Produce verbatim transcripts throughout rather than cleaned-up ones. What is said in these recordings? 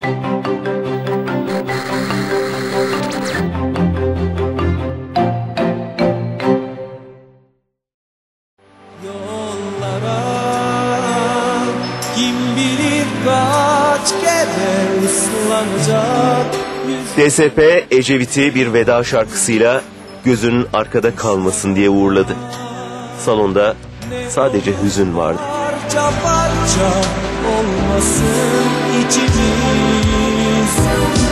D S P Ecevit'i bir veda şarkısıyla gözünün arkada kalmasın diye uğurladı. Salonda sadece hüzün vardı. Parça parça olmasın içimiz.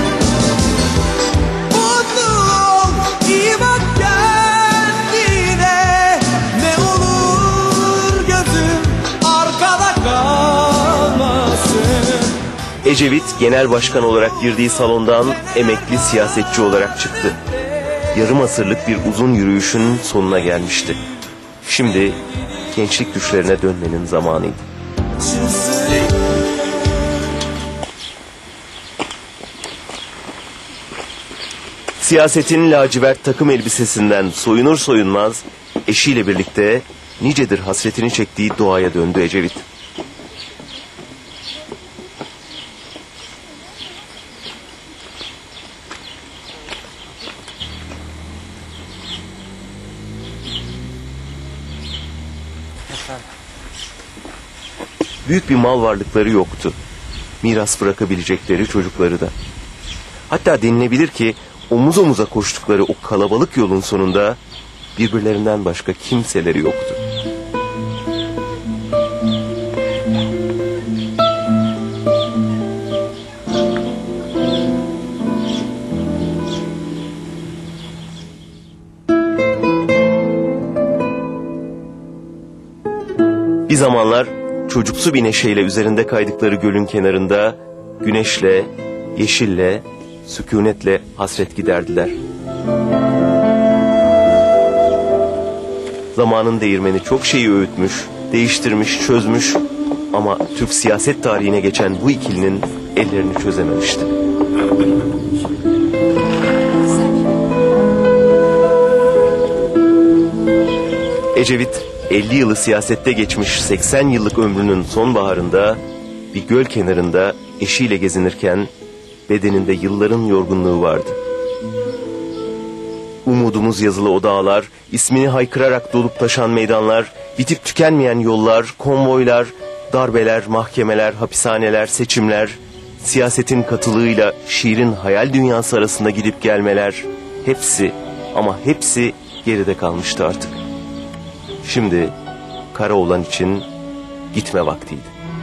Mutlu ol, iyi bak kendine. Ne olur gözüm arkada kalmasın. Ecevit genel başkan olarak girdiği salondan emekli siyasetçi olarak çıktı. Yarım asırlık bir uzun yürüyüşün sonuna gelmişti. Şimdi gençlik düşlerine dönmenin zamanıydı. Siyasetin lacivert takım elbisesinden soyunur soyunmaz eşiyle birlikte nicedir hasretini çektiği doğaya döndü Ecevit. Büyük bir mal varlıkları yoktu. Miras bırakabilecekleri çocukları da. Hatta denilebilir ki omuz omuza koştukları o kalabalık yolun sonunda birbirlerinden başka kimseleri yoktu. Bir zamanlar çocuksu bir neşeyle üzerinde kaydıkları gölün kenarında güneşle, yeşille, sükunetle hasret giderdiler. Zamanın değirmeni çok şeyi öğütmüş, değiştirmiş, çözmüş ama Türk siyaset tarihine geçen bu ikilinin ellerini çözememişti. Ecevit elli yılı siyasette geçmiş seksen yıllık ömrünün sonbaharında bir göl kenarında eşiyle gezinirken bedeninde yılların yorgunluğu vardı. Umudumuz yazılı o dağlar, ismini haykırarak dolup taşan meydanlar, bitip tükenmeyen yollar, konvoylar, darbeler, mahkemeler, hapishaneler, seçimler, siyasetin katılığıyla şiirin hayal dünyası arasında gidip gelmeler, hepsi ama hepsi geride kalmıştı artık. Şimdi Karaoğlan için gitme vaktiydi.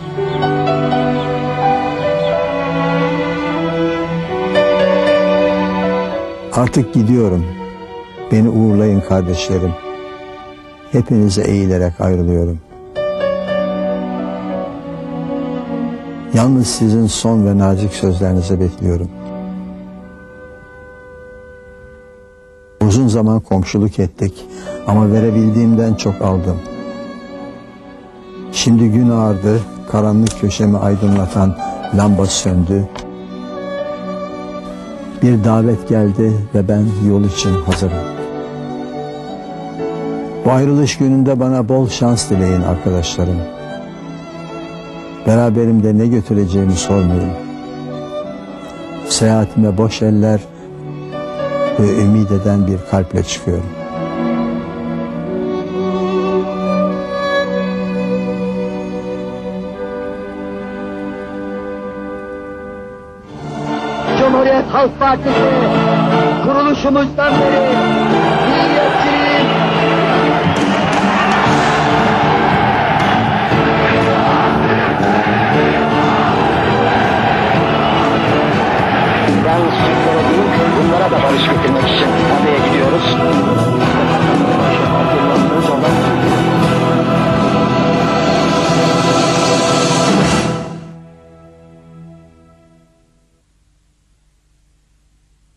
Artık gidiyorum. Beni uğurlayın kardeşlerim. Hepinize eğilerek ayrılıyorum. Yalnız sizin son ve nazik sözlerinizi bekliyorum. Uzun zaman komşuluk ettik ama verebildiğimden çok aldım. Şimdi gün ağardı, karanlık köşemi aydınlatan lamba söndü. Bir davet geldi ve ben yol için hazırım. Bu ayrılış gününde bana bol şans dileyin arkadaşlarım. Beraberimde ne götüreceğimi sormayın. Seyahatime boş eller ve ümit eden bir kalple çıkıyorum. Cumhuriyet Halk Partisi kuruluşumuzdan beri milliyetçiyim. Ben Türklere değil, bunlara da barış getirmek için adaya gidiyoruz.